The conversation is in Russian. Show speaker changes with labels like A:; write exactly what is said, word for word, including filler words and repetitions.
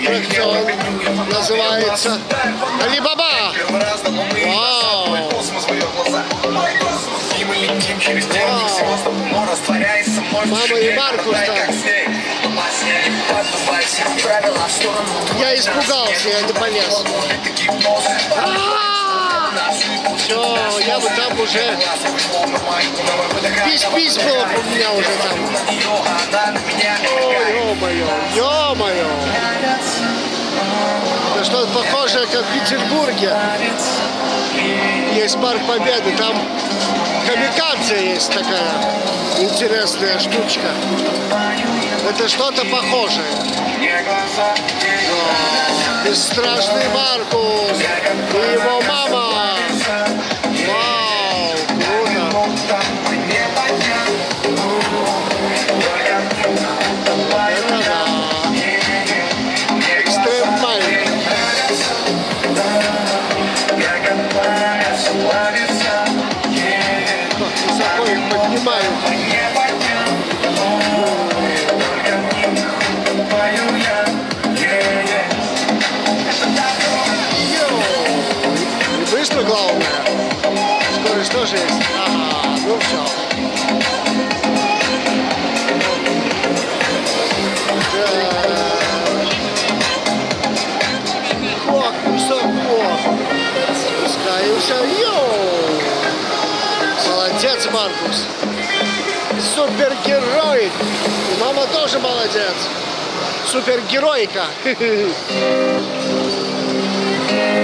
A: аттракцион называется Али-Баба. Вау! Вау! Мама и Маркус там. Я испугался, я не полез. Все, я бы там уже... Пись-пись было бы у меня уже там. Ой, ё-моё, ё-моё. Это что-то похожее, как в Петербурге. Есть парк Победы, там камикадзе есть такая интересная штучка. Это что-то похожее. О, бесстрашный Маркус и его мама. Вау, круто. Это да. Экстремально. Высоко их поднимают. И быстро, главное. Скорость тоже есть. Ага, ну все. Как высоко. Спускаемся. Йоу! Молодец, Маркус. Супергерой. И мама тоже молодец. Супергеройка.